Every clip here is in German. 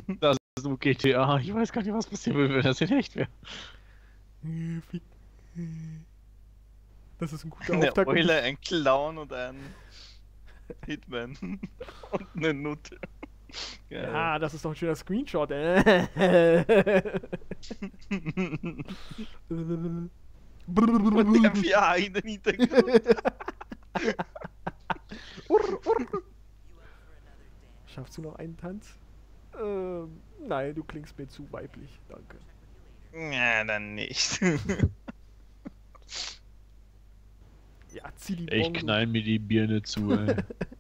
Das ist nur GTA. Ich weiß gar nicht, was passieren würde, wenn das in echt wäre. Das ist ein guter Eine Auftakt. Eule, ein Clown und ein Hitman. Und eine Nutte. Geil. Ja, das ist doch ein schöner Screenshot. Und der VR in den Hintergrund. Schaffst du noch einen Tanz? Nein, du klingst mir zu weiblich. Danke. Ja, dann nicht. Ja, zieh die Ich Bongo. knall mir die Birne zu, ey.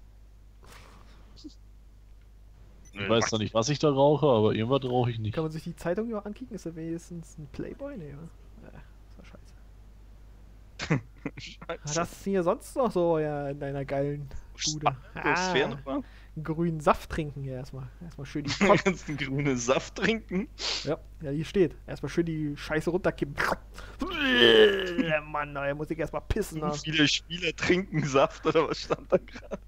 Ich weiß zwar nicht, was ich da rauche, aber irgendwas rauche ich nicht. Kann man sich die Zeitung ja ankicken? Ist da wenigstens ein Playboy? Nee, oder? Ja, das war scheiße. Was hast du hier sonst noch so ja, in deiner geilen Bude? Atmosphäre nochmal? Einen grünen Saft trinken hier erstmal. Erstmal schön die Du kannst einen grünen Saft trinken. Ja, hier steht. Erstmal schön die Scheiße runterkippen. Mann, da muss ich erstmal pissen. Wie viele Spieler trinken Saft oder was stand da gerade?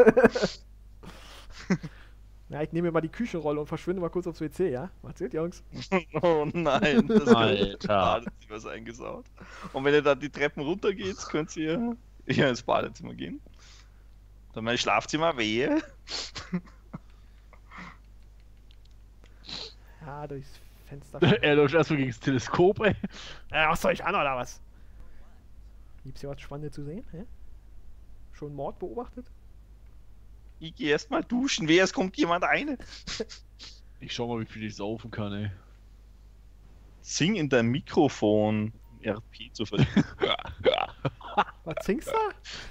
Ja, ich nehme mir mal die Küchenrolle und verschwinde mal kurz aufs WC, ja? Macht's gut, Jungs. Oh nein, das Alter. Badezimmer ist eingesaut. Und wenn ihr dann die Treppen runtergeht, könnt ihr hier ins Badezimmer gehen. Dann mein Schlafzimmer, wehe. Ja, durchs Fenster. Er läuft erstmal gegen das Teleskop, ey. Was soll ich an, oder was? Gibt's hier was Spannendes zu sehen? Hä? Schon Mord beobachtet? Ich gehe erstmal duschen, wehe, es kommt jemand rein. Ich schau mal, wie viel ich saufen kann, ey. Sing in dein Mikrofon. RP zu verdienen. Was singst du?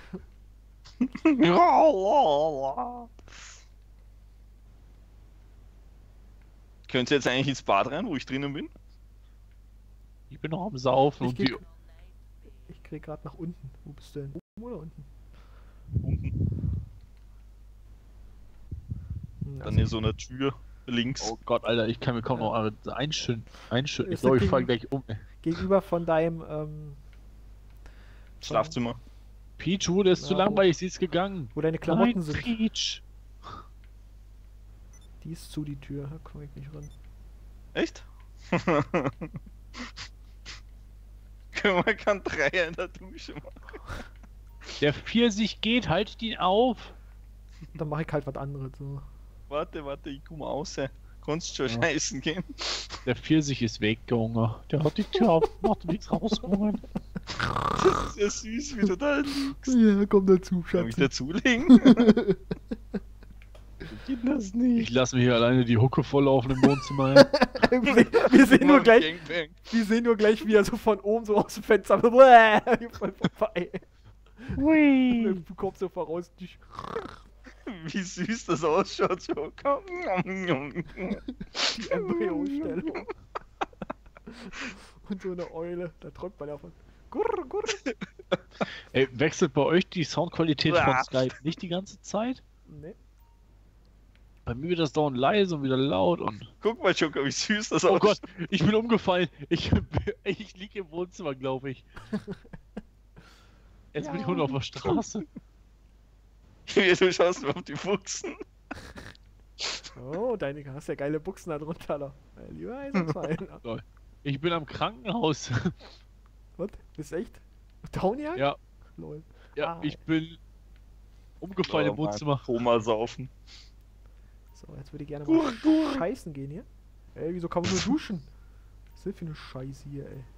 Könnt ihr jetzt eigentlich ins Bad rein, wo ich drinnen bin? Ich bin noch am Saufen und Ich krieg grad nach unten. Wo bist du denn? Oben oder unten? Unten. Dann hier so eine Tür links. Oh Gott, Alter, ich kann mir kaum noch einschütten. Ich Ist glaube, ich das fall Ding- gleich um, ey. Gegenüber von deinem, Schlafzimmer. Peach, wurde es zu Ja, langweilig, sie ist gegangen. wo deine Klamotten Nein, sind. Peach. Die ist zu, die Tür. Da komm ich nicht ran. Echt? Man kann Dreier in der Dusche machen. Der Pfirsich geht, haltet ihn auf. Dann mache ich halt was anderes. So. Warte, ich komm raus. Kannst schon Ja. scheißen gehen? Der Pfirsich ist weg, Junge. Der hat die Tür aufgemacht und nichts rausgeholt. Das ist ja süß, wie du da liegst. Ja, komm dazu, Kann ich Schatz. dazulegen? Geht das Ich nicht? lasse mir hier alleine die Hucke volllaufen im Wohnzimmer. Ey. wir sehen nur gleich, Gangbang. wir sehen nur gleich, wie er so von oben so aus dem Fenster voll vorbei. Hui. Du kommst so voraus. Wie süß das ausschaut. So. Die Embryo-Stellung. Und so eine Eule, da träumt man davon. Gurr, gurr. Ey, wechselt bei euch die Soundqualität von Skype nicht die ganze Zeit? Nee. Bei mir wird das dauernd leise und wieder laut und... Guck mal, Joker, wie süß das Oh ausschaut. Gott, ich bin umgefallen. Ich liege im Wohnzimmer, glaube ich. Jetzt bin ich Ja. nur auf der Straße. Du schaust nur auf die Fuchsen. Oh, deine hast ja geile Buchsen da drunter noch. Lieber Eisenfein. Ich bin am Krankenhaus. Was? Bist echt? Down ja? Ja, Lol. ja, Ah, ich bin umgefallen im Wohnzimmer. Koma saufen. So, jetzt würde ich gerne mal scheißen gehen hier. Ey, wieso kann man nur duschen? Was ist denn für eine Scheiße hier, ey?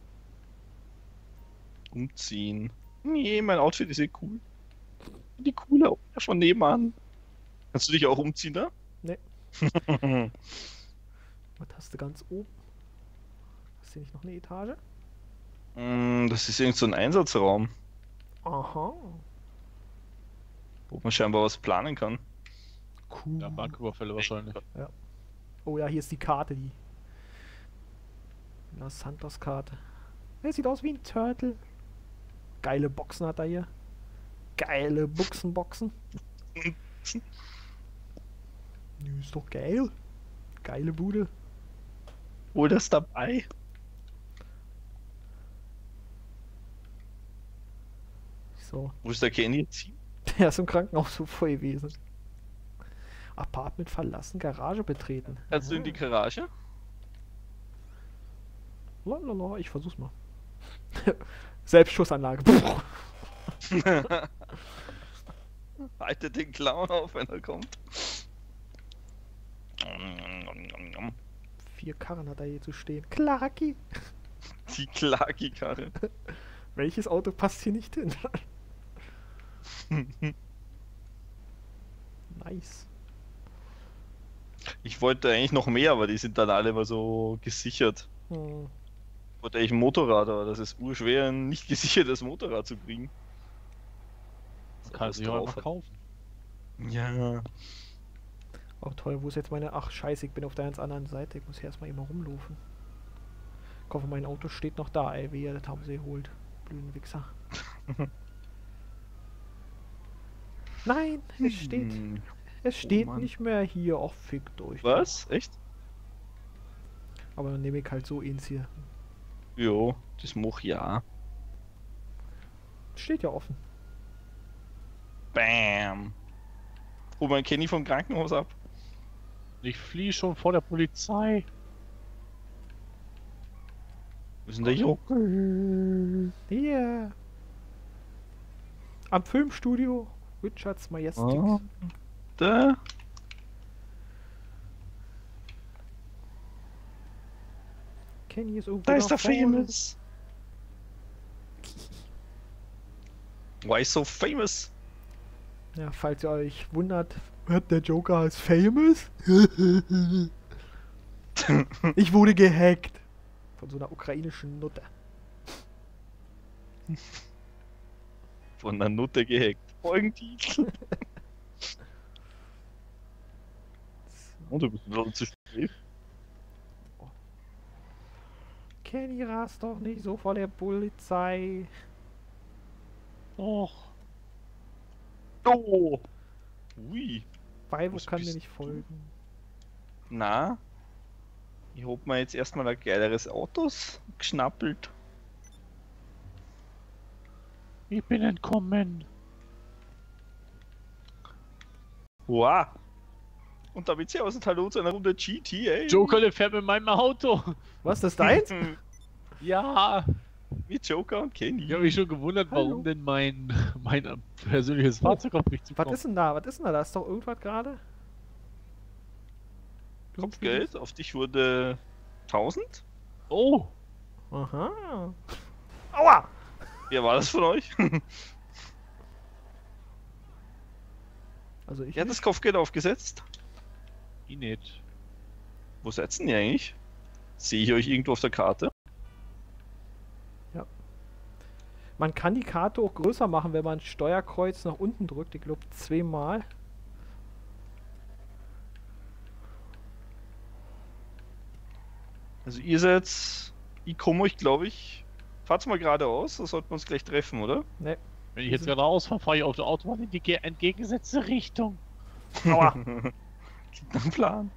Umziehen. Nee, mein Outfit ist eh cool. Die coole auch von nebenan. Kannst du dich auch umziehen da? Nee. Was hast du ganz oben? Hast du hier nicht noch eine Etage? Das ist irgend so ein Einsatzraum, Aha. wo man scheinbar was planen kann. Cool. Ja, Banküberfälle wahrscheinlich. Oh ja, hier ist die Karte, die Los Santos Karte. Der sieht aus wie ein Turtle. Geile Boxen hat er hier. Geile Boxen. Ist doch geil. Geile Bude. Hol das dabei. So, Wo ist der Kenny jetzt hin? der ist im Krankenhaus so voll gewesen. Apartment verlassen, Garage betreten. Kannst du in die Garage? Lalala, ich versuch's mal. Selbstschussanlage. Halte den Clown auf, wenn er kommt. 4 Karren hat er hier zu stehen. Clarky. Die Clarky-Karre. Welches Auto passt hier nicht hin? Nice. Ich wollte eigentlich noch mehr, aber die sind dann alle mal so gesichert. Hm. Ich wollte eigentlich ein Motorrad, aber das ist urschwer, ein nicht gesichertes Motorrad zu kriegen. Kann sich auch einfach kaufen. Ja. Oh toll, wo ist jetzt meine... Ach scheiße, ich bin auf der ganz anderen Seite. Ich muss hier erstmal immer rumlaufen. Ich hoffe, mein Auto steht noch da, ey. Wehe, das haben sie geholt. Blöden Wichser. Nein, es steht Mann. nicht mehr hier. Och, fickt euch. Was? Echt? Aber dann nehme ich halt so eins hier. Jo, das mach ja. Steht ja offen. Bam. Hol mal Kenny vom Krankenhaus ab. Ich fliehe schon vor der Polizei. Wo ist denn der Jo? Hier. Am Filmstudio. Richards Majestics. Oh. Da. Kenny ist irgendwo Da ist da der vorne. Famous. Why so famous? Ja, falls ihr euch wundert, hört der Joker als famous? Ich wurde gehackt. Von so einer ukrainischen Nutte. Von der Nutte gehackt. Folgentitel. Und du bist wieder zu spät. Kenny, rast doch nicht so vor der Polizei. Och. Oh. Ui. Weibo Was kann mir bist nicht du? folgen. Na? Ich hab mir jetzt erstmal ein geileres Autos geschnappelt. Ich bin entkommen. Wow. Und damit sie aus dem Hallo zu einer Runde GTA. Joker, der fährt mit meinem Auto. Was, das ist deins? Ja. Mit Joker und Kenny. Ich habe mich schon gewundert, Hallo. warum denn mein persönliches Fahrzeug auf mich Was zukommt. ist denn da? Was ist denn da? Da ist doch irgendwas gerade. Kopfgeld, auf dich wurde 1000. Oh. Aha. Aua! Wer war das von euch? Also ich Wer hat nicht. das Kopfgeld aufgesetzt? Ich nicht. Wo setzen ihr eigentlich? Sehe ich euch irgendwo auf der Karte? Man kann die Karte auch größer machen, wenn man Steuerkreuz nach unten drückt. Ich glaube 2-mal. Also ihr seid... Ich komme euch, glaube ich... Fahrt's mal geradeaus, da sollten wir uns gleich treffen, oder? Ne. Wenn ich jetzt geradeaus fahre, fahre ich auf der Autobahn in die entgegengesetzte Richtung. Aua. Klingt nach einem Plan.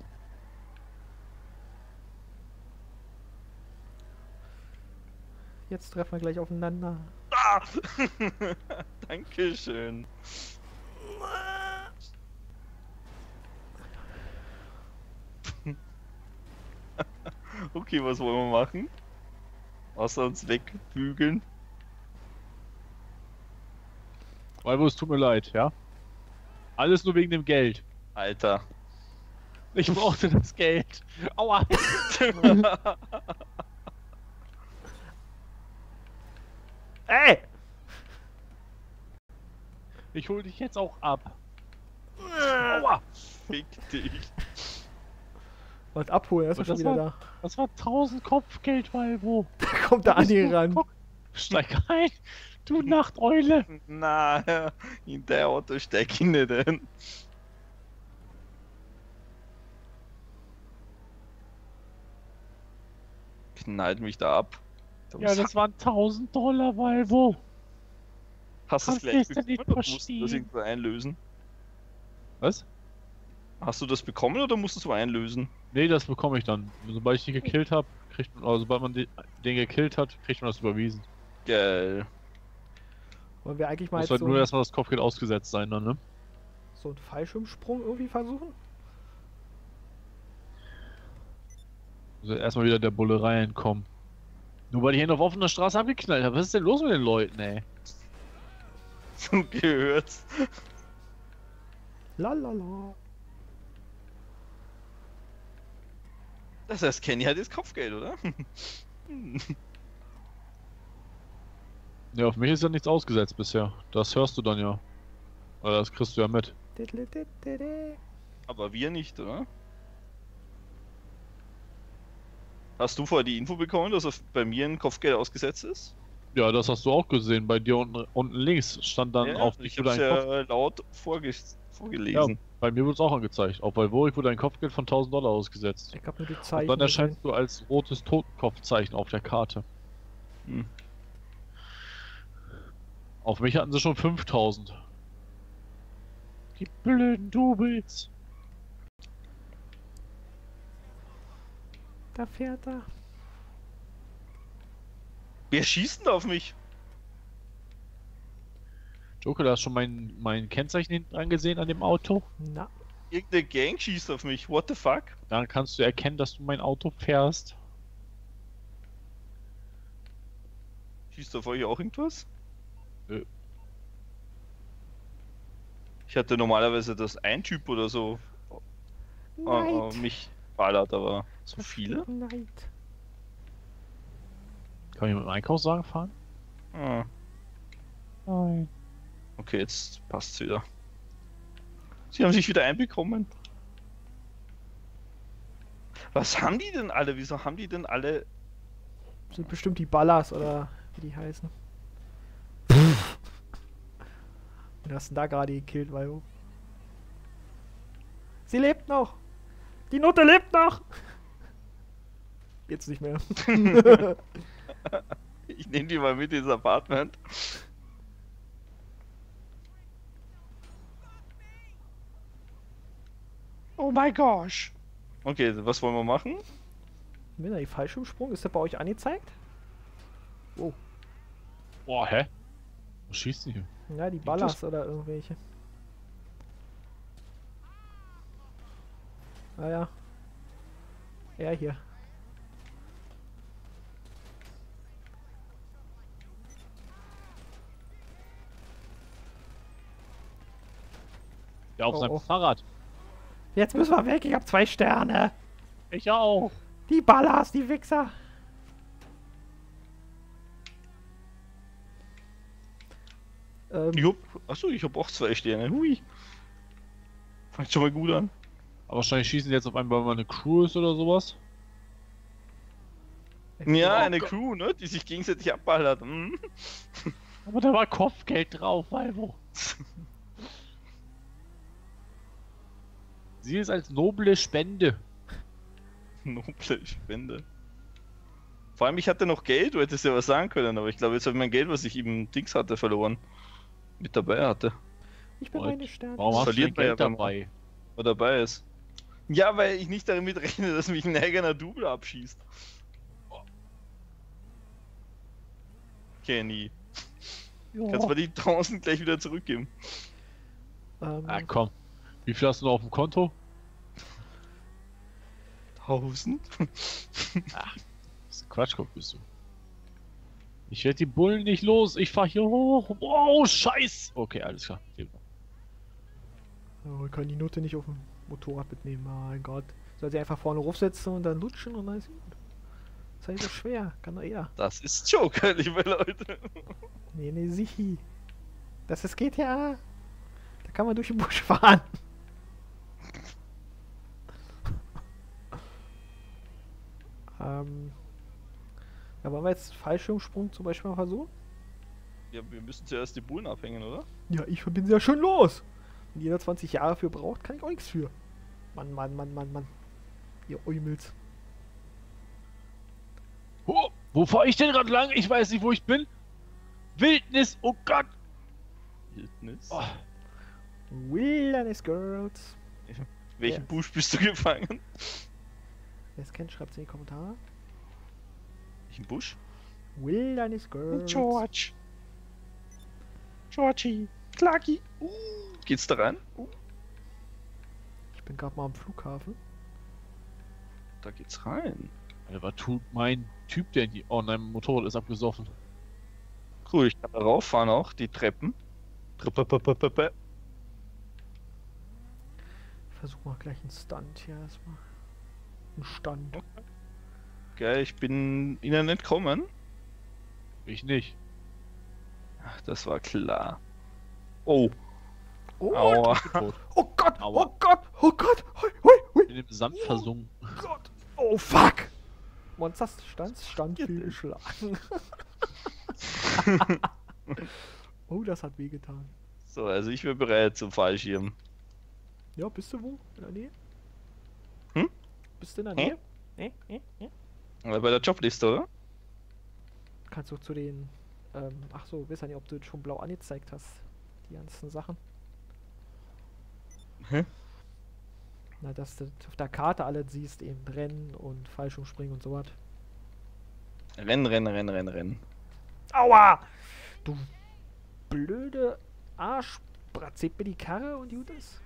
Jetzt treffen wir gleich aufeinander. Ah! Dankeschön. Okay, was wollen wir machen? Außer uns wegbügeln. Weil es tut mir leid, ja? Alles nur wegen dem Geld. Alter. Ich brauchte das Geld. Aua. Ey! Ich hol dich jetzt auch ab. Aua! Fick dich. Was abholen, er ist Und schon das wieder war- da. Das war 1000 Kopfgeld, Valvo. Da kommt der Andi ran. Steig ein, du Nachteule. Na, in der Auto steig ich nicht ein. Knallt mich da ab. Ja, das waren 1000 $, Valvo. Hast du das kannst gleich du das nicht bekommen oder musst du das verstehen. irgendwo einlösen? Was? Hast du das bekommen oder musst du es so einlösen? Nee, das bekomme ich dann. Sobald ich den gekillt habe, kriegt man, also sobald man den gekillt hat, kriegt man das überwiesen. Geil. Wollen wir eigentlich mal Muss jetzt halt nur erstmal das Kopfgeld ausgesetzt sein dann, ne? so einen Fallschirmsprung irgendwie versuchen? Muss ja erstmal wieder der Bullerei entkommen. Nur weil ich ihn auf offener Straße abgeknallt habe. Was ist denn los mit den Leuten, ey? So gehört's. Lalala. Das heißt, Kenny hat jetzt Kopfgeld, oder? Ja, auf mich ist ja nichts ausgesetzt bisher. Das hörst du dann ja. Oder das kriegst du ja mit. Aber wir nicht, oder? Hast du vorher die Info bekommen, dass bei mir ein Kopfgeld ausgesetzt ist? Ja, das hast du auch gesehen. Bei dir unten links stand dann auf dich ich wurde hab's ein Kopf. ja laut Ja, vorgelesen. bei mir wurde es auch angezeigt. Auf Valvorik wurde ein Kopfgeld von 1000 Dollar ausgesetzt. Ich hab nur die Und Zeichen dann gesehen. erscheinst du als rotes Totenkopfzeichen auf der Karte. Hm. Auf mich hatten sie schon 5000. Die blöden Doubles. Da fährt er. Wer schießt denn da auf mich? Joker, du hast schon mein Kennzeichen hinten dran gesehen an dem Auto. Na, Irgendeine Gang schießt auf mich. What the fuck? Dann kannst du erkennen, dass du mein Auto fährst. Schießt auf euch auch irgendwas? Nö. Ich hatte normalerweise, dass ein Typ oder so Neid. mich ballert, aber so viele? Neid. Kann ich mit dem Einkaufswagen fahren? Ah, Nein. okay, jetzt passt's wieder. Sie haben sich wieder einbekommen. Was haben die denn alle? Wieso haben die denn alle... Sind bestimmt die Ballas oder wie die heißen. Und hast du da gerade gekillt, Valvo? Sie lebt noch! Die Nutte lebt noch! Jetzt nicht mehr. Ich nehme die mal mit ins Apartment. Oh my gosh. Okay, was wollen wir machen? Wenn er die Fallschirmsprung, ist der bei euch angezeigt? Oh, Boah, hä? Was schießt die hier? ja, die Ballas oder irgendwelche. Ah ja. Er hier. Ja, auf Oh, seinem oh. Fahrrad. Jetzt müssen wir weg, ich hab 2 Sterne. Ich auch. Die Ballas, die Wichser. Achso, ich hab auch 2 Sterne. Hui. Fängt schon mal gut an. Aber wahrscheinlich schießen die jetzt auf einmal mal eine Crew ist oder sowas. Ja, Oh eine Gott. Crew, ne? Die sich gegenseitig abballert. Hm? Aber da war Kopfgeld drauf, Valvo. Sie ist als noble Spende. Noble Spende. Vor allem, ich hatte noch Geld, du hättest ja was sagen können, aber ich glaube, jetzt habe ich mein Geld, was ich im Dings hatte, verloren. Mit dabei hatte. Ich bin Und meine Sterne. Warum hast du verliert dein man Geld ja beim- dabei? Oder dabei ist. Ja, weil ich nicht damit rechne, dass mich ein eigener Double abschießt. Kenny. Kannst du mir die 1000 gleich wieder zurückgeben? Ah, komm. Wie viel hast du noch auf dem Konto? 1000? Das ist Quatschkopf bist du. Ich werde die Bullen nicht los. Ich fahr hier hoch. Wow, scheiß. Okay, alles klar. Oh, ich kann die Nutte nicht auf dem Motorrad mitnehmen, mein Gott. Soll sie einfach vorne raufsetzen und dann lutschen und dann ist gut. Das ist halt so schwer, kann doch er. Das ist Joker, liebe Leute. Nee, nee, sichi. Das ist GTA. Da kann man durch den Busch fahren. Ja, wollen wir jetzt Fallschirmsprung zum Beispiel mal versuchen? Ja, wir müssen zuerst die Bullen abhängen, oder? Ja, ich bin sehr schön los. Wenn jeder 20 Jahre für braucht, kann ich auch nichts für. Mann, Mann, Mann, Mann, Mann. Ihr Eumels. Oh, wo fahre ich denn gerade lang? Ich weiß nicht, wo ich bin. Wildnis, oh Gott. Wildnis? Oh, Wilderness Girls. Welchen ja. Busch bist du gefangen? Wer es kennt, schreibt es in die Kommentare. Welchen Busch? Wilderness Girls. George. Georgie. Clarky. Geht's da rein? Ich bin gerade mal am Flughafen. Da geht's rein. Was tut mein Typ denn hier? Oh nein, mein Motorrad ist abgesoffen. Cool, ich kann da rauffahren auch, die Treppen. Versuch mal gleich einen Stunt hier erstmal. Ein Stand. Geil, ich bin ihnen entkommen. Ich nicht. Ach, das war klar. Oh, Oh, aua. Tot. oh Gott, Aua. oh Gott, oh Gott. Hui, hui, hui. In dem Sand versunken. Oh Gott. Oh fuck. Stand fehlgeschlagen. Oh, das hat wehgetan. So, also ich bin bereit zum Fallschirm. Ja, bist du wo? In der Nähe? Hm? Bist du in der Hä? Nähe? Aber bei der Jobliste, oder? Kannst du zu den. Ach so, weiß ja nicht, ob du schon blau angezeigt hast. Die ganzen Sachen. Hä? Na, dass du auf der Karte alles siehst, eben Rennen und Fallschirmspringen und sowas. Rennen. Aua! Du blöde Arschbratze, mir die Karre und gut ist.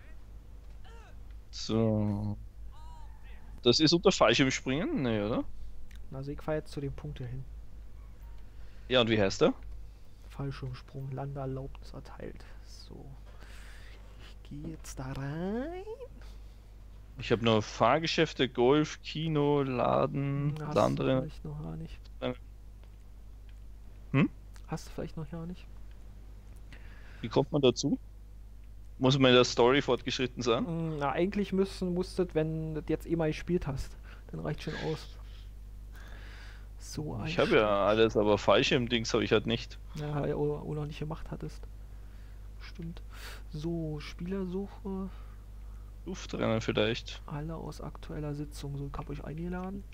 So. Das ist unter Fallschirmspringen? Nee, oder? Also ich fahr jetzt zu dem Punkt hier hin. Ja, und wie heißt der? Fallschirmsprung, Landeerlaubnis erteilt. So. Ich gehe jetzt da rein. Ich habe nur Fahrgeschäfte, Golf, Kino, Laden, Hast du andere. vielleicht noch gar nicht. Hm? Hast du vielleicht noch gar nicht. Wie kommt man dazu? Muss man in der Story fortgeschritten sein? Na, eigentlich musstet, wenn du das jetzt eh mal gespielt hast, dann reicht schon aus. So Ich habe ja alles, aber Fallschirm-Dings habe ich halt nicht. Ja, oder noch nicht gemacht hattest. Stimmt. So, Spielersuche. Luftrennen vielleicht. Alle aus aktueller Sitzung. So, ich hab euch eingeladen.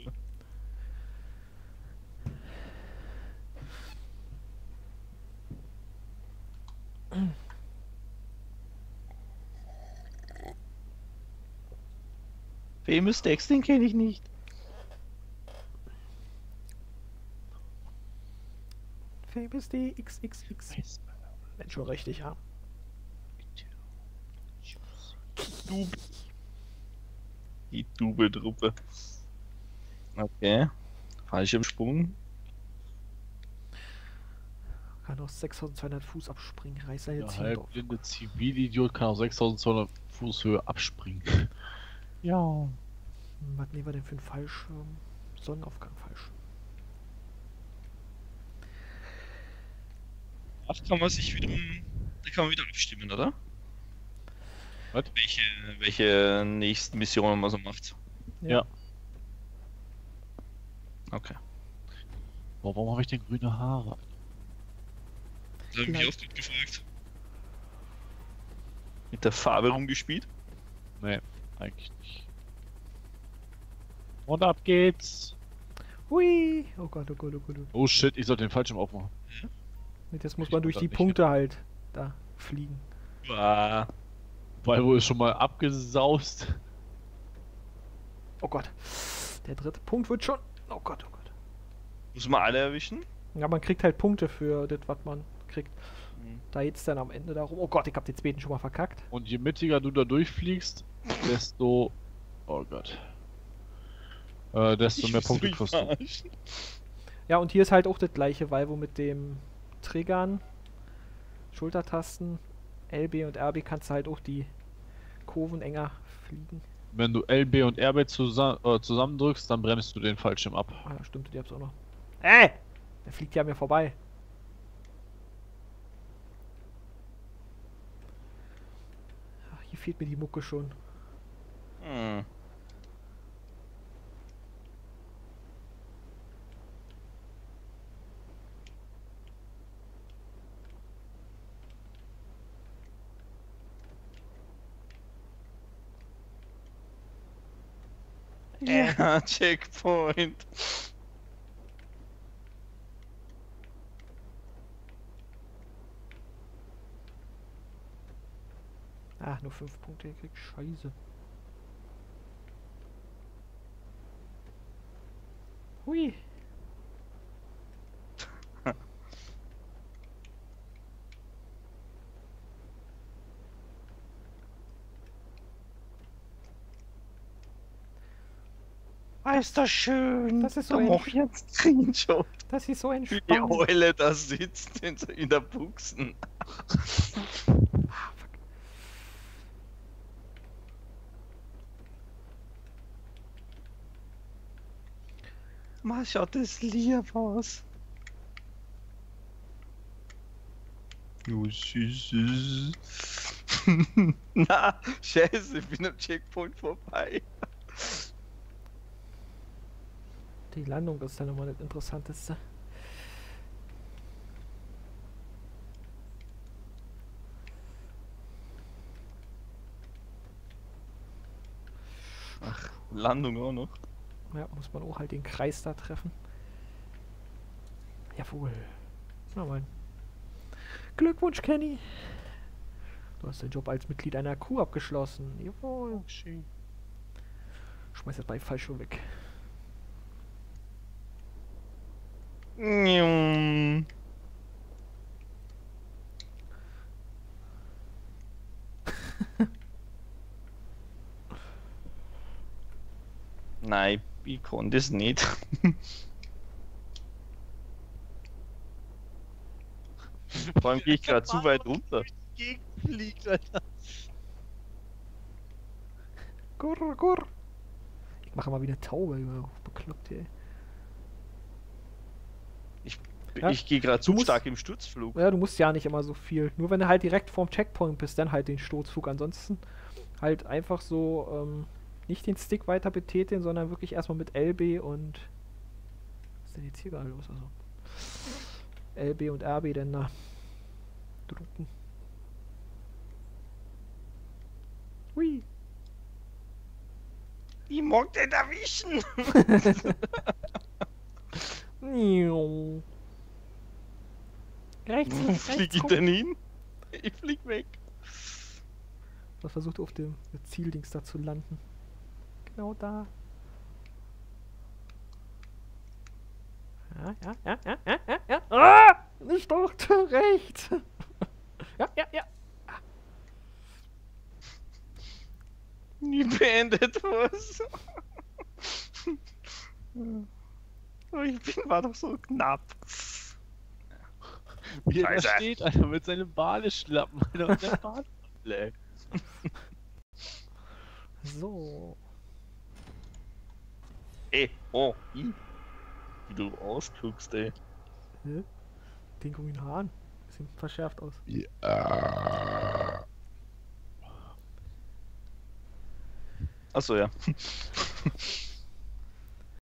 Famous Dex, den kenne ich nicht. Famous DXXX. Mensch, schon richtig, ja. Die Double-Truppe. Okay. Fallschirmsprung. Kann aus 6200 Fuß abspringen. Reißer Der jetzt hier drauf. halbblinde Zivilidiot kann auf 6200 Fuß Höhe abspringen. Ja. Was nehmen wir denn für einen Fallschirm? Sonnenaufgang Fallschirm. Ach, kann man sich wiederum. Da kann man wieder abstimmen, oder? Was? Welche nächsten Missionen man so macht. Ja. Okay. Boah, warum habe ich denn grüne Haare? Das habe ich mich auch gut gefragt. Mit der Farbe rumgespielt? Nee, eigentlich nicht. Und ab geht's. Hui! Oh Gott, oh Gott, oh Gott. Oh shit, ich sollte den Fallschirm aufmachen. Und jetzt muss Ich man hab durch das die nicht Punkte halt da fliegen. Ah. Weil wohl ist schon mal abgesaust. Oh Gott. Der dritte Punkt wird schon. Oh Gott, oh Gott. Muss man alle erwischen? Ja, man kriegt halt Punkte für das, was man kriegt. Mhm. Da geht's dann am Ende darum. Oh Gott, ich hab den zweiten schon mal verkackt. Und je mittiger du da durchfliegst, desto. Oh Gott. Desto mehr Punkte kriegst du. Ja, und hier ist halt auch das gleiche, weil wo mit dem Triggern, Schultertasten, LB und RB kannst du halt auch die Kurven enger fliegen. Wenn du LB und RB zusammendrückst, dann bremst du den Fallschirm ab. Ah ja, stimmt, die hab's auch noch. Der fliegt ja an mir vorbei. Ach, hier fehlt mir die Mucke schon. Hm. Ja, Checkpoint. Ah, nur 5 Punkte gekriegt. Scheiße. Hui. ist das schön. Das ist so da mach ich jetzt Screenshot. Das ist so Wie die entspannt. Eule da sitzt in der Buchsen. Mal schaut das lieb aus. Oh, süß. Na, scheiße, ich bin am Checkpoint vorbei. Die Landung ist dann nochmal das Interessanteste. Ach, Landung auch noch. Ja, muss man auch halt den Kreis da treffen. Jawohl. Na mein. Glückwunsch, Kenny. Du hast den Job als Mitglied einer Crew abgeschlossen. Jawohl. Schön. Schmeiß das Beifallschuh weg. Nein, ich kann das nicht. Vor allem gehe ich gerade zu weit runter. Fliegt, Alter. Gurr, gurr. Ich mache mal wieder Taube, bekloppt hier. Ja. Ich gehe gerade zu musst- stark im Sturzflug. Ja, du musst ja nicht immer so viel. Nur wenn du halt direkt vorm Checkpoint bist, dann halt den Sturzflug. Ansonsten halt einfach so, nicht den Stick weiter betätigen, sondern wirklich erstmal mit LB und... Was ist denn jetzt hier gerade los? Also, LB und RB denn da drücken. Hui. Ich mag den erwischen. Niau. Rechts, Wo flieg ich guck. denn hin? Ich flieg weg. Was versucht auf dem Zieldings da zu landen. Genau da. Ja. Ah! Nicht doch, rechts. Ja. Nie beendet was. Oh, war doch so knapp. Wie er da Scheiße. steht, Alter, mit seinem Badeschlappen, Alter, und der Badeschlappen. So. Ey, oh, wie du ausguckst, ey. Hä? Den grünen Haaren. Sieht verschärft aus. Achso, ja.